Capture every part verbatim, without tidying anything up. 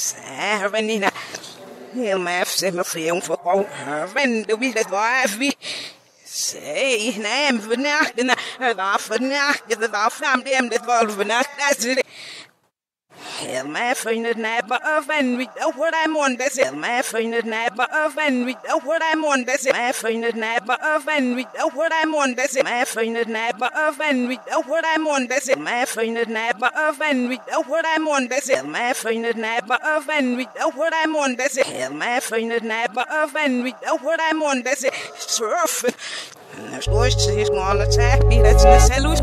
Servenina, il mefse me film voor al, wenn du wieder drauf wie. Sei, neem vannachten, het af vannachten, het af van dem, dat wel vannachten. Heel mij vrienden hebben of en wie ook wat hij mond is. Heel mij vrienden hebben of en wie ook wat hij mond is. Mijn vrienden hebben of en wie ook wat hij mond is. Mijn vrienden hebben of en wie ook wat hij mond is. Mijn vrienden hebben of en wie ook wat hij mond is. Mijn vrienden hebben of en wie ook wat hij mond is. Heel mijn vrienden hebben of en wie ook wat hij mond is. Surfen. En als ooit is gewoon het zeg niet dat ze een cellus.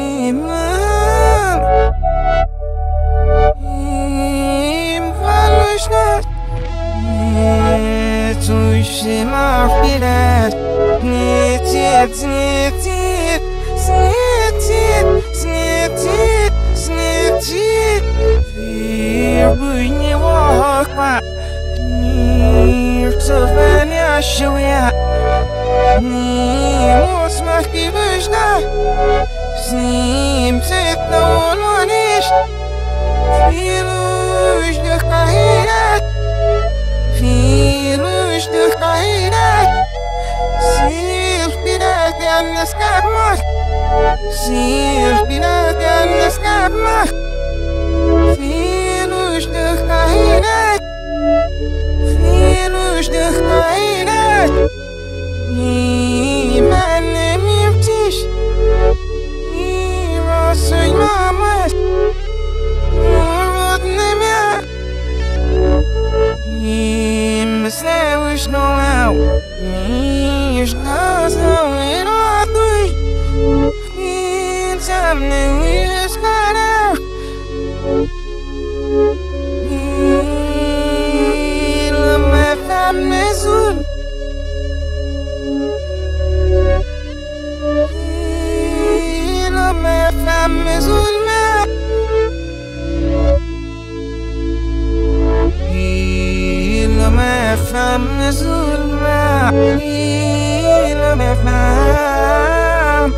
Tuishi mahfiret, snitit, snitit, snitit, snitit, snitit. Vir bunyi wakwa, nir tavanya shawya, nir musmah kibishna, snim sitna ulwanish, filush dakahirat. في رشد خيرك سير بلاك يا الناس كرمك سير بلاك يا الناس كرمك في رشد خيرك في رشد خيرك ما نميمتش راسي مامس ورد نميا مساويش نوعو ميش نازو ينعطوش ينسامني ويسكارو لما فهم نزول لما فهم نزول ما فهم ظلمة لما فهم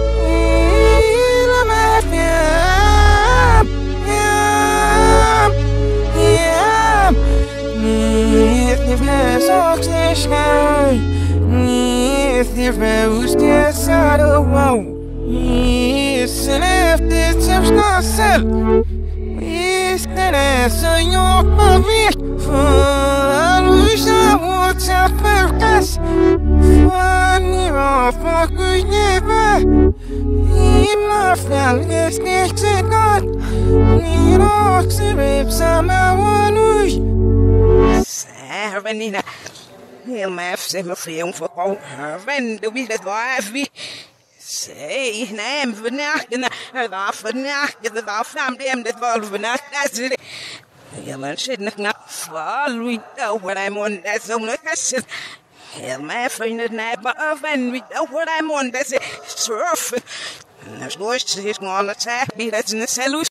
لما فهم يام يام نيثني فاسوك تشكاوي نيثني فاوس تسارو يسلف تتسمش نصل يستنسى يوم مفيش Perkas Fanny Rafa Kuzneva Imafnal Gesnechzegat Niroxerib Samawanush Servenina, heel mefse me film voor al, wenn du wieder drauf wie. Sei, neem vannachten, het af vannachten, het af van dem, dat wel vannachten. Ja, man zit nog naar val, wie ook wat hij mond is, zo nog eens. Heel mijn vrienden hebben of en wie ook wat hij mond is, surfen. En als nooit is gewoon het zeg, wie dat is een cellus.